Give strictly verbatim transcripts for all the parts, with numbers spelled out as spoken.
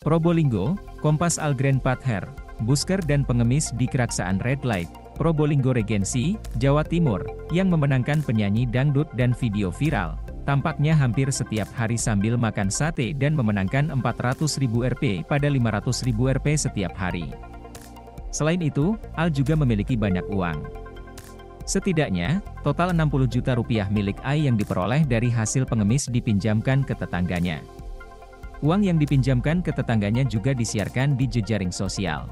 Probolinggo, Kompas Al Grand Pather, busker dan pengemis di Keraksaan Red Light, Probolinggo Regency, Jawa Timur, yang memenangkan penyanyi dangdut dan video viral, tampaknya hampir setiap hari sambil makan sate dan memenangkan empat ratus ribu rupiah pada lima ratus ribu rupiah setiap hari. Selain itu, Al juga memiliki banyak uang. Setidaknya, total enam puluh juta rupiah milik Ai yang diperoleh dari hasil pengemis dipinjamkan ke tetangganya. Uang yang dipinjamkan ke tetangganya juga disiarkan di jejaring sosial.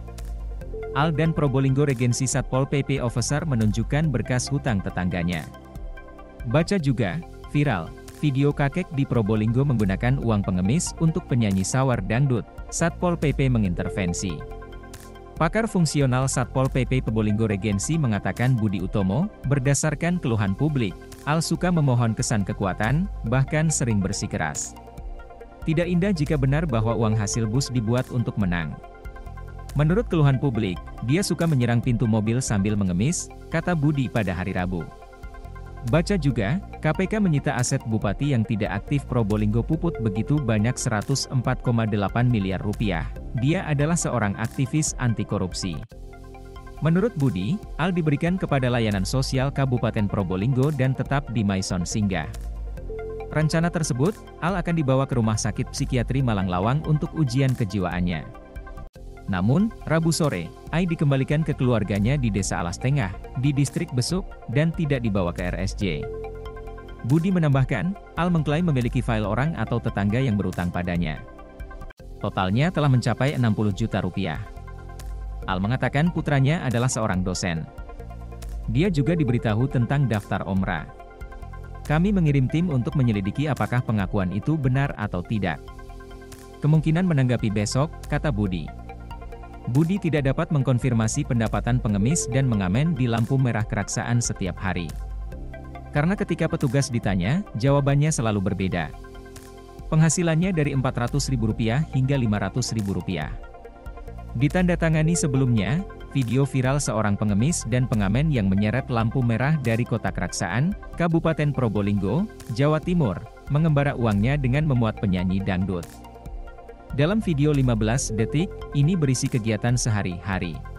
Al dan Probolinggo Regency Satpol P P Officer menunjukkan berkas hutang tetangganya. Baca juga, viral, video kakek di Probolinggo menggunakan uang pengemis untuk penyanyi sawar dangdut, Satpol P P mengintervensi. Pakar fungsional Satpol P P Probolinggo Regency mengatakan Budi Utomo, berdasarkan keluhan publik, Al suka memohon kesan kekuatan, bahkan sering bersikeras. Tidak indah jika benar bahwa uang hasil bus dibuat untuk menang. Menurut keluhan publik, dia suka menyerang pintu mobil sambil mengemis, kata Budi pada hari Rabu. Baca juga, K P K menyita aset bupati yang tidak aktif Probolinggo Puput begitu banyak seratus empat koma delapan miliar rupiah. Dia adalah seorang aktivis anti korupsi. Menurut Budi, Al diberikan kepada layanan sosial Kabupaten Probolinggo dan tetap di Maison Singgah. Rencana tersebut, Al akan dibawa ke Rumah Sakit Psikiatri Malang Lawang untuk ujian kejiwaannya. Namun, Rabu sore, Ai dikembalikan ke keluarganya di Desa Alas Tengah, di Distrik Besuk, dan tidak dibawa ke R S J. Budi menambahkan, Al mengklaim memiliki file orang atau tetangga yang berutang padanya. Totalnya telah mencapai enam puluh juta rupiah. Al mengatakan putranya adalah seorang dosen. Dia juga diberitahu tentang daftar Omra. Kami mengirim tim untuk menyelidiki apakah pengakuan itu benar atau tidak. Kemungkinan menanggapi besok, kata Budi. Budi tidak dapat mengkonfirmasi pendapatan pengemis dan mengamen di lampu merah Keraksaan setiap hari. Karena ketika petugas ditanya, jawabannya selalu berbeda. Penghasilannya dari empat ratus ribu rupiah hingga lima ratus ribu rupiah. Ditandatangani sebelumnya, video viral seorang pengemis dan pengamen yang menyeret lampu merah dari Kota Keraksaan, Kabupaten Probolinggo, Jawa Timur, mengembara uangnya dengan memuat penyanyi dangdut. Dalam video lima belas detik, ini berisi kegiatan sehari-hari.